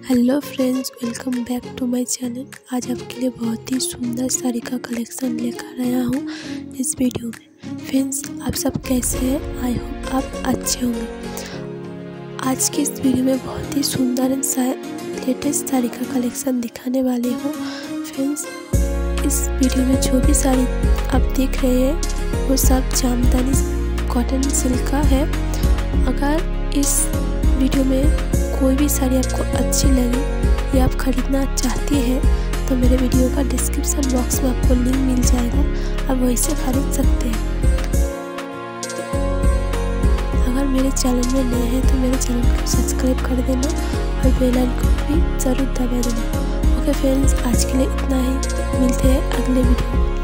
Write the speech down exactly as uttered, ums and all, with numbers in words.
Hello friends, welcome back to my channel. आज आपके लिए बहुत ही सुंदर साड़ी का कलेक्शन लेकर आया हूँ इस वीडियो में। फ्रेंड्स, आप सब कैसे हैं? आई होप आप अच्छे होंगे। आज की इस वीडियो में बहुत ही सुंदर लेटेस्ट साड़ी का कलेक्शन दिखाने वाली हूँ। फ्रेंड्स, इस वीडियो में जो भी साड़ी आप देख रहे हैं वो सब जामदानी कॉटन सिल्क का है। अगर इस वीडियो में कोई भी साड़ी आपको अच्छी लगे या आप ख़रीदना चाहती हैं तो मेरे वीडियो का डिस्क्रिप्शन बॉक्स में आपको लिंक मिल जाएगा, आप वहीं से खरीद सकते हैं। अगर मेरे चैनल में नए हैं तो मेरे चैनल को सब्सक्राइब कर देना और बेल आइकन भी ज़रूर दबा देना। ओके फ्रेंड्स, आज के लिए इतना ही, मिलते हैं अगले वीडियो में।